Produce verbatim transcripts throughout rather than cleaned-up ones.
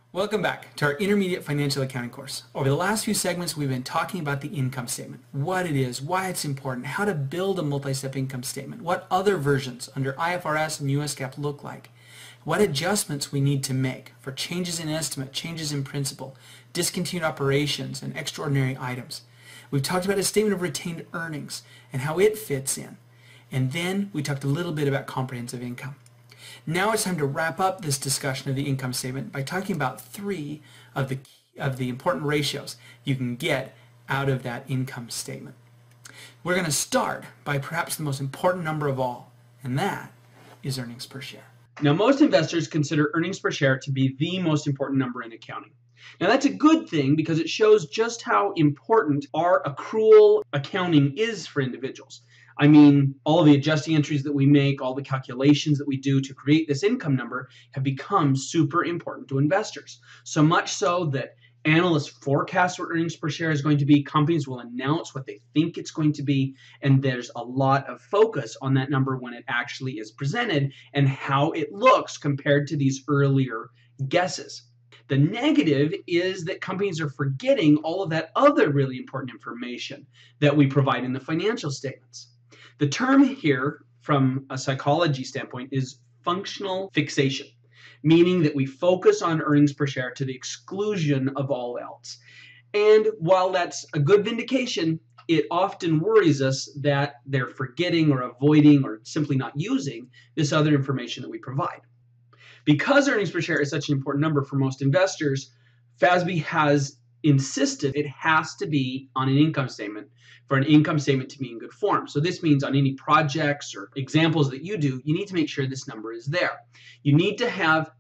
Welcome back to our intermediate financial accounting course. Over the last few segments, we've been talking about the income statement, what it is, why it's important, how to build a multi-step income statement, what other versions under I F R S and U S GAAP look like, what adjustments we need to make for changes in estimate, changes in principal, discontinued operations, and extraordinary items. We've talked about a statement of retained earnings and how it fits in. And then we talked a little bit about comprehensive income. Now it's time to wrap up this discussion of the income statement by talking about three of the, of the important ratios you can get out of that income statement. We're going to start by perhaps the most important number of all, and that is earnings per share. Now, most investors consider earnings per share to be the most important number in accounting. Now, that's a good thing because it shows just how important our accrual accounting is for individuals. I mean, all the adjusting entries that we make, all the calculations that we do to create this income number have become super important to investors. So much so that analysts forecast what earnings per share is going to be, companies will announce what they think it's going to be, and there's a lot of focus on that number when it actually is presented and how it looks compared to these earlier guesses. The negative is that companies are forgetting all of that other really important information that we provide in the financial statements. The term here, from a psychology standpoint, is functional fixation, meaning that we focus on earnings per share to the exclusion of all else. And while that's a good vindication, it often worries us that they're forgetting or avoiding or simply not using this other information that we provide. Because earnings per share is such an important number for most investors, F A S B has insisted it has to be on an income statement for an income statement to be in good form. So this means on any projects or examples that you do, you need to make sure this number is there. You need to have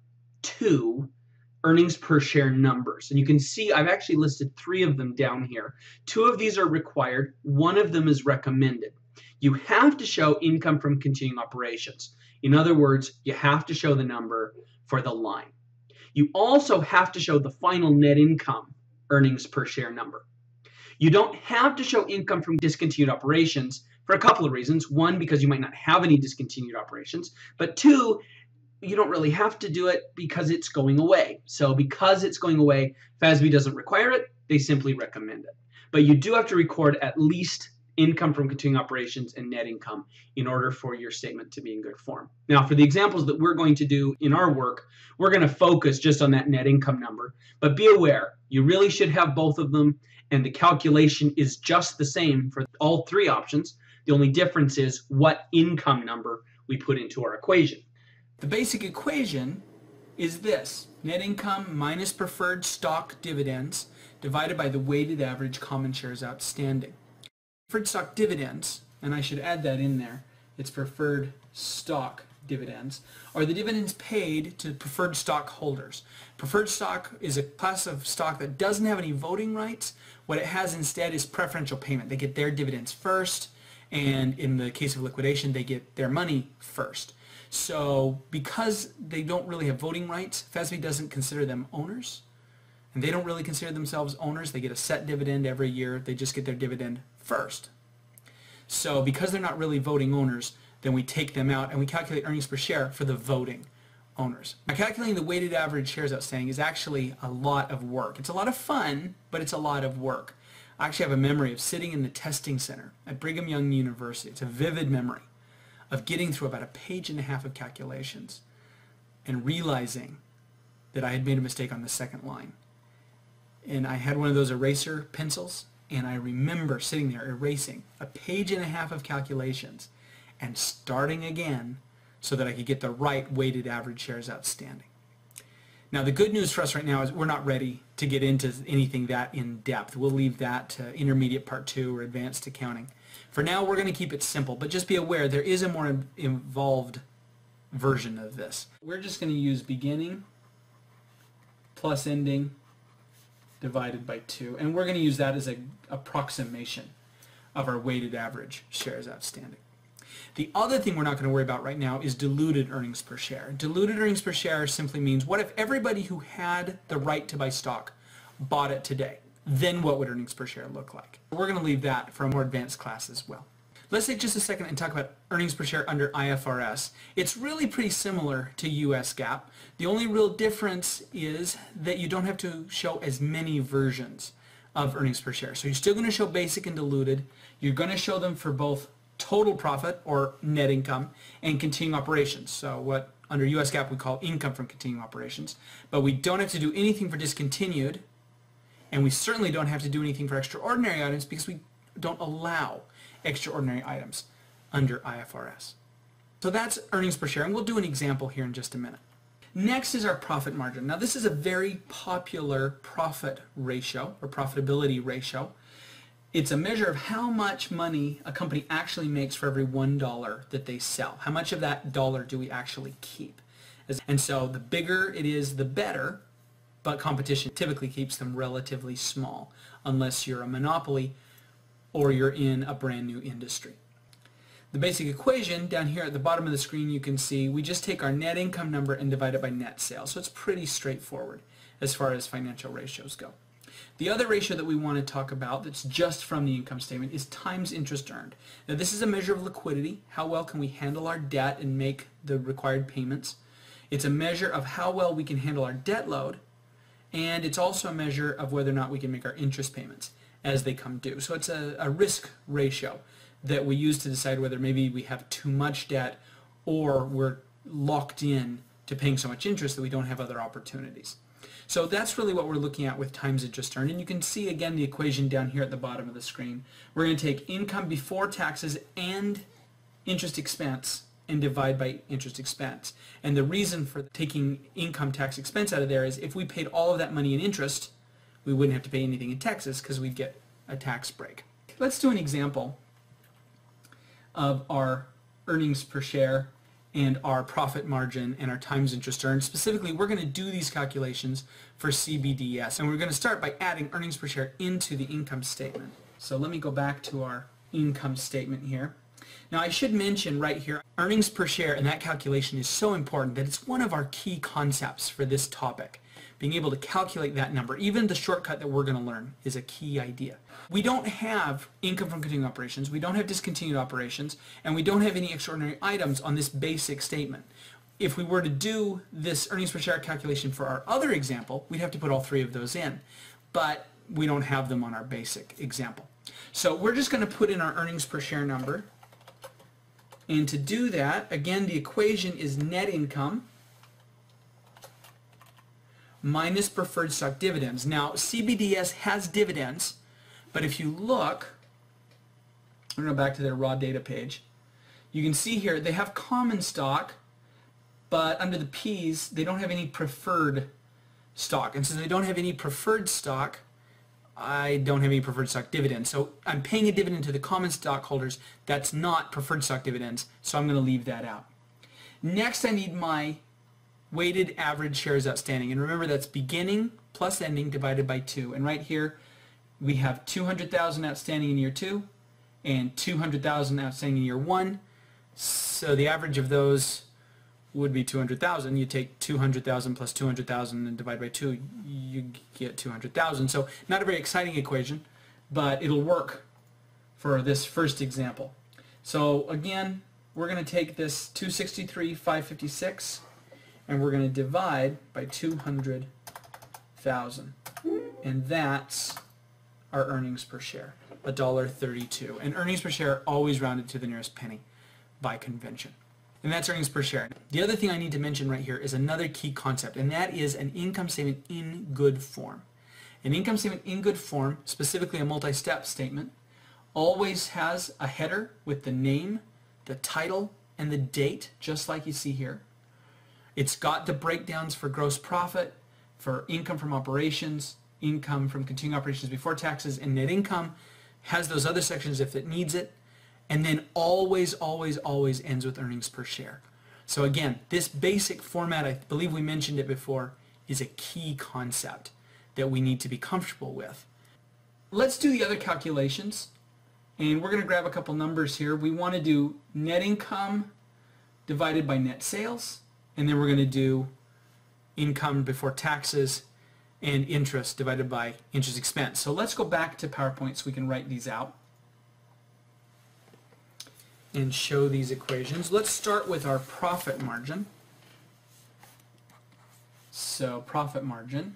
two earnings per share numbers. And you can see I've actually listed three of them down here. Two of these are required. One of them is recommended. You have to show income from continuing operations. In other words, you have to show the number for the line. You also have to show the final net income earnings per share number. You don't have to show income from discontinued operations for a couple of reasons. One, because you might not have any discontinued operations, but two, you don't really have to do it because it's going away. So because it's going away, F A S B doesn't require it, they simply recommend it. But you do have to record at least income from continuing operations and net income in order for your statement to be in good form. Now, for the examples that we're going to do in our work, we're going to focus just on that net income number. But be aware, you really should have both of them, and the calculation is just the same for all three options. The only difference is what income number we put into our equation. The basic equation is this: net income minus preferred stock dividends divided by the weighted average common shares outstanding. Preferred stock dividends, and I should add that in there, it's preferred stock dividends, are the dividends paid to preferred stock holders. Preferred stock is a class of stock that doesn't have any voting rights. What it has instead is preferential payment. They get their dividends first, and in the case of liquidation, they get their money first. So because they don't really have voting rights, F A S B doesn't consider them owners, and they don't really consider themselves owners. They get a set dividend every year. They just get their dividend first. So because they're not really voting owners, then we take them out and we calculate earnings per share for the voting owners. Now, calculating the weighted average shares outstanding is actually a lot of work. It's a lot of fun, but it's a lot of work. I actually have a memory of sitting in the testing center at Brigham Young University. It's a vivid memory of getting through about a page and a half of calculations and realizing that I had made a mistake on the second line. And I had one of those eraser pencils, and I remember sitting there erasing a page and a half of calculations and starting again so that I could get the right weighted average shares outstanding. Now, the good news for us right now is we're not ready to get into anything that in depth. We'll leave that to intermediate part two or advanced accounting. For now, we're going to keep it simple, but just be aware there is a more involved version of this. We're just going to use beginning plus ending divided by two, and we're going to use that as an approximation of our weighted average shares outstanding. The other thing we're not going to worry about right now is diluted earnings per share. Diluted earnings per share simply means, what if everybody who had the right to buy stock bought it today? Then what would earnings per share look like? We're going to leave that for a more advanced class as well. Let's take just a second and talk about earnings per share under I F R S. It's really pretty similar to U S GAAP. The only real difference is that you don't have to show as many versions of earnings per share. So you're still going to show basic and diluted. You're going to show them for both total profit or net income and continuing operations. So what under U S GAAP we call income from continuing operations. But we don't have to do anything for discontinued, and we certainly don't have to do anything for extraordinary items because we don't allow extraordinary items under I F R S. So that's earnings per share, and we'll do an example here in just a minute. Next is our profit margin. Now this is a very popular profit ratio or profitability ratio. It's a measure of how much money a company actually makes for every one dollar that they sell. How much of that dollar do we actually keep? And so the bigger it is, the better, but competition typically keeps them relatively small unless you're a monopoly or you're in a brand new industry. The basic equation down here at the bottom of the screen, you can see we just take our net income number and divide it by net sales. So it's pretty straightforward as far as financial ratios go. The other ratio that we want to talk about that's just from the income statement is times interest earned. Now this is a measure of liquidity. How well can we handle our debt and make the required payments? It's a measure of how well we can handle our debt load, and it's also a measure of whether or not we can make our interest payments as they come due. So it's a, a risk ratio that we use to decide whether maybe we have too much debt or we're locked in to paying so much interest that we don't have other opportunities. So that's really what we're looking at with times interest earned. And you can see again the equation down here at the bottom of the screen. We're going to take income before taxes and interest expense and divide by interest expense. And the reason for taking income tax expense out of there is if we paid all of that money in interest, we wouldn't have to pay anything in taxes because we'd get a tax break. Let's do an example of our earnings per share and our profit margin and our times interest earned. Specifically, we're going to do these calculations for C B D S, and we're going to start by adding earnings per share into the income statement. So let me go back to our income statement here. Now I should mention right here, earnings per share and that calculation is so important that it's one of our key concepts for this topic. Being able to calculate that number, even the shortcut that we're going to learn, is a key idea. We don't have income from continuing operations, we don't have discontinued operations, and we don't have any extraordinary items on this basic statement. If we were to do this earnings per share calculation for our other example, we'd have to put all three of those in, but we don't have them on our basic example. So we're just going to put in our earnings per share number, and to do that, again, the equation is net income minus preferred stock dividends. Now, C B D S has dividends, but if you look, I'm going to go back to their raw data page, you can see here they have common stock, but under the P's, they don't have any preferred stock. And since they don't have any preferred stock, I don't have any preferred stock dividends. So I'm paying a dividend to the common stockholders. That's not preferred stock dividends, so I'm going to leave that out. Next, I need my weighted average shares outstanding, and remember that's beginning plus ending divided by two, and right here we have two hundred thousand outstanding in year two and two hundred thousand outstanding in year one, so the average of those would be two hundred thousand. You take two hundred thousand plus two hundred thousand and divide by two, you get two hundred thousand. So not a very exciting equation, but it'll work for this first example. So again, we're going to take this two hundred sixty-three thousand five hundred fifty-six and we're going to divide by two hundred thousand, and that's our earnings per share, one dollar thirty-two. And earnings per share always rounded to the nearest penny by convention. And that's earnings per share. The other thing I need to mention right here is another key concept, and that is an income statement in good form. An income statement in good form, specifically a multi-step statement, always has a header with the name, the title, and the date, just like you see here. It's got the breakdowns for gross profit, for income from operations, income from continuing operations before taxes, and net income. Has those other sections if it needs it. And then always, always, always ends with earnings per share. So again, this basic format, I believe we mentioned it before, is a key concept that we need to be comfortable with. Let's do the other calculations. And we're going to grab a couple numbers here. We want to do net income divided by net sales. And then we're going to do income before taxes and interest divided by interest expense. So let's go back to PowerPoint so we can write these out. and show these equations. Let's start with our profit margin. So profit margin,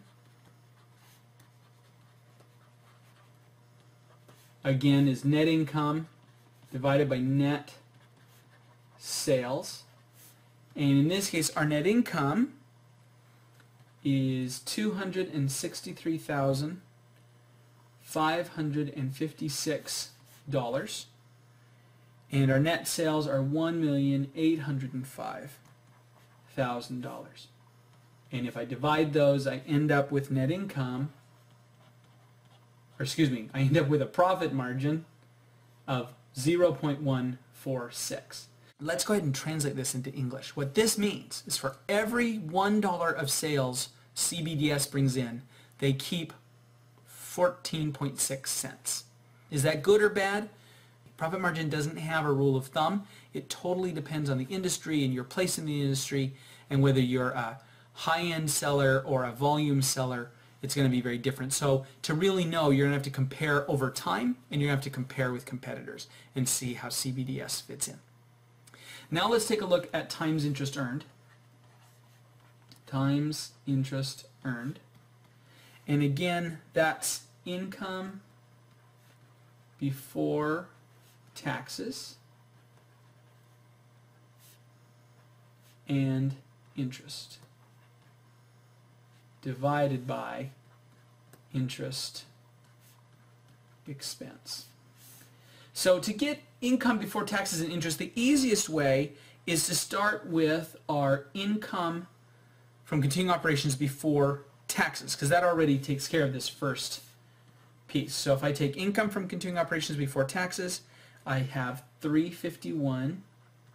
again, is net income divided by net sales. And in this case, our net income is two hundred sixty-three thousand five hundred fifty-six dollars. And our net sales are one million eight hundred five thousand dollars. And if I divide those, I end up with net income, or excuse me, I end up with a profit margin of zero point one four six. Let's go ahead and translate this into English. What this means is for every one dollar of sales C B D S brings in, they keep fourteen point six cents. Is that good or bad? Profit margin doesn't have a rule of thumb. It totally depends on the industry and your place in the industry, and whether you're a high-end seller or a volume seller, it's going to be very different. So to really know, you're going to have to compare over time, and you're going to have to compare with competitors and see how C B D S fits in. Now let's take a look at times interest earned. Times interest earned. And again, that's income before taxes and interest divided by interest expense. So to get income before taxes and interest, the easiest way is to start with our income from continuing operations before taxes, because that already takes care of this first piece. So if I take income from continuing operations before taxes, I have three hundred fifty-one thousand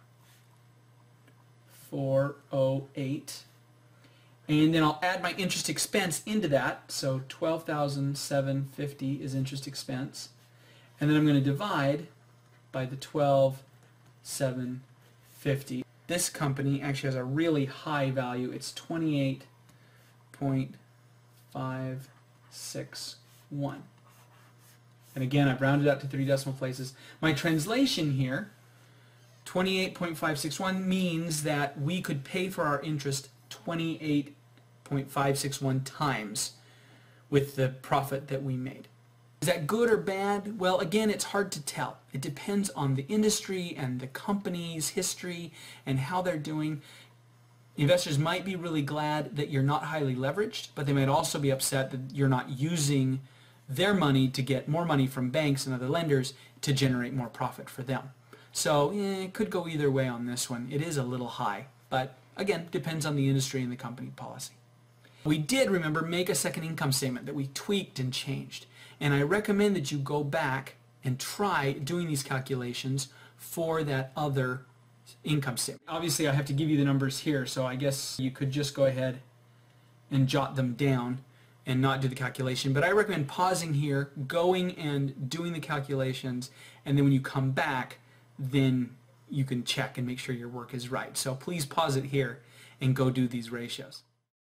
four hundred eight, and then I'll add my interest expense into that. So twelve thousand seven hundred fifty is interest expense, and then I'm going to divide by the twelve thousand seven hundred fifty. This company actually has a really high value. It's twenty-eight point five six one. And again, I've rounded out to three decimal places. My translation here, twenty-eight point five six one, means that we could pay for our interest twenty-eight point five six one times with the profit that we made. Is that good or bad? Well, again, it's hard to tell. It depends on the industry and the company's history and how they're doing. Investors might be really glad that you're not highly leveraged, but they might also be upset that you're not using their money to get more money from banks and other lenders to generate more profit for them. So eh, it could go either way on this one. It is a little high, but again, depends on the industry and the company policy. We did, remember, make a second income statement that we tweaked and changed. And I recommend that you go back and try doing these calculations for that other income statement. Obviously, I have to give you the numbers here, so I guess you could just go ahead and jot them down and not do the calculation. But I recommend pausing here, going and doing the calculations, and then when you come back, then you can check and make sure your work is right. So please pause it here and go do these ratios.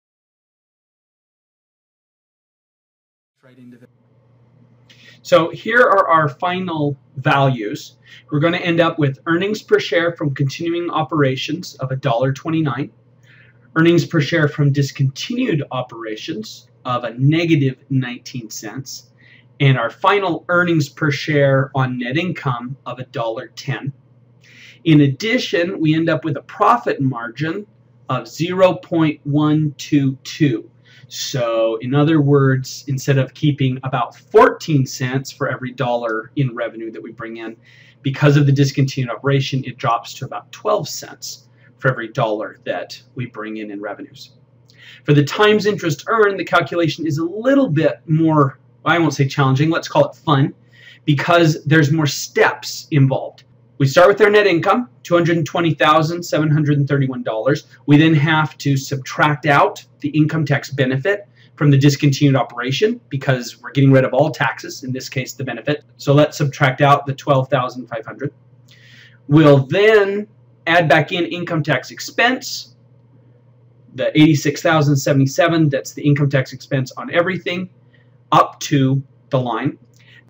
Right into the So here are our final values. We're going to end up with earnings per share from continuing operations of one dollar twenty-nine, earnings per share from discontinued operations of a negative nineteen cents, and our final earnings per share on net income of one dollar ten. In addition, we end up with a profit margin of zero point one two two. So in other words, instead of keeping about fourteen cents for every dollar in revenue that we bring in, because of the discontinued operation, it drops to about twelve cents for every dollar that we bring in in revenues. For the times interest earned, the calculation is a little bit more, I won't say challenging, let's call it fun, because there's more steps involved. We start with our net income, two hundred twenty thousand seven hundred thirty-one dollars. We then have to subtract out the income tax benefit from the discontinued operation because we're getting rid of all taxes, in this case the benefit. So let's subtract out the twelve thousand five hundred dollars. We'll then add back in income tax expense, the eighty-six thousand seventy-seven dollars, that's the income tax expense on everything up to the line.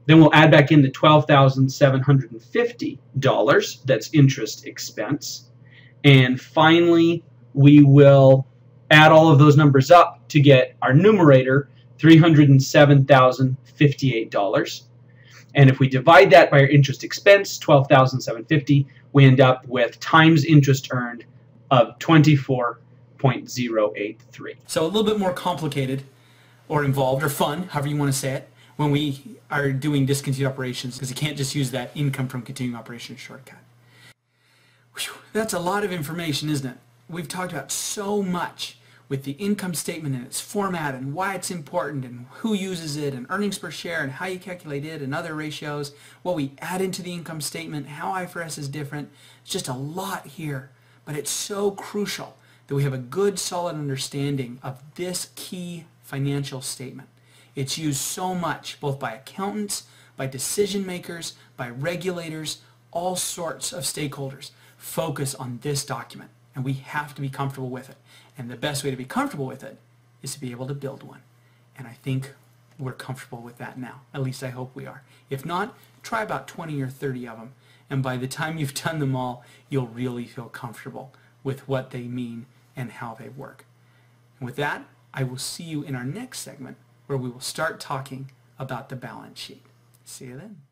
Then we'll add back in the twelve thousand seven hundred fifty dollars. That's interest expense. And finally, we will add all of those numbers up to get our numerator, three hundred seven thousand fifty-eight dollars. And if we divide that by our interest expense, twelve thousand seven hundred fifty dollars, we end up with times interest earned of twenty-four point zero eight three. So a little bit more complicated or involved or fun, however you want to say it, when we are doing discontinued operations, because you can't just use that income from continuing operations shortcut. Whew, that's a lot of information, isn't it? We've talked about so much with the income statement and its format and why it's important and who uses it and earnings per share and how you calculate it and other ratios, what we add into the income statement, how I F R S is different. It's just a lot here, but it's so crucial that we have a good solid understanding of this key financial statement. It's used so much both by accountants, by decision makers, by regulators, all sorts of stakeholders focus on this document, and we have to be comfortable with it. And the best way to be comfortable with it is to be able to build one. And I think we're comfortable with that now. At least I hope we are. If not, try about twenty or thirty of them. And by the time you've done them all, you'll really feel comfortable with what they mean and how they work. And with that, I will see you in our next segment where we will start talking about the balance sheet. See you then.